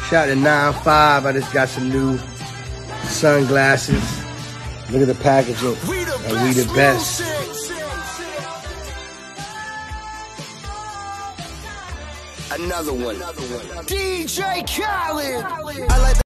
Shout out to 9-5. I just got some new sunglasses. Look at the packaging. And we the best. Another one. DJ Khaled. I like